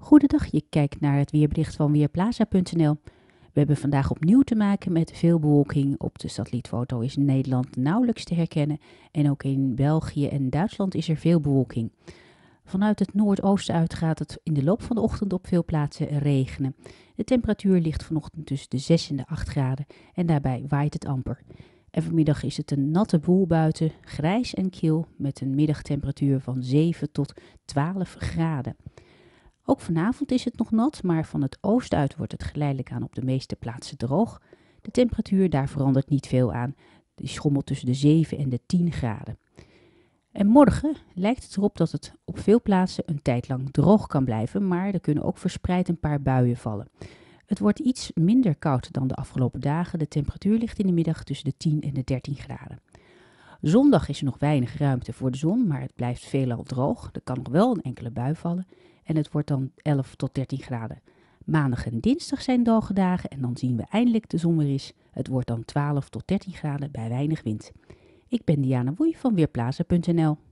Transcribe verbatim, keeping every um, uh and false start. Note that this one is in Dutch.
Goedendag, je kijkt naar het weerbericht van Weerplaza punt n l. We hebben vandaag opnieuw te maken met veel bewolking. Op de satellietfoto is Nederland nauwelijks te herkennen en ook in België en Duitsland is er veel bewolking. Vanuit het noordoosten uit gaat het in de loop van de ochtend op veel plaatsen regenen. De temperatuur ligt vanochtend tussen de zes en de acht graden en daarbij waait het amper. En vanmiddag is het een natte boel buiten, grijs en kil met een middagtemperatuur van zeven tot twaalf graden. Ook vanavond is het nog nat, maar van het oosten uit wordt het geleidelijk aan op de meeste plaatsen droog. De temperatuur daar verandert niet veel aan. Die schommelt tussen de zeven en de tien graden. En morgen lijkt het erop dat het op veel plaatsen een tijd lang droog kan blijven, maar er kunnen ook verspreid een paar buien vallen. Het wordt iets minder koud dan de afgelopen dagen. De temperatuur ligt in de middag tussen de tien en de dertien graden. Zondag is er nog weinig ruimte voor de zon, maar het blijft veelal droog. Er kan nog wel een enkele bui vallen en het wordt dan elf tot dertien graden. Maandag en dinsdag zijn droge dagen en dan zien we eindelijk de zon weer eens. Het wordt dan twaalf tot dertien graden bij weinig wind. Ik ben Diana Woei van Weerplaza punt n l.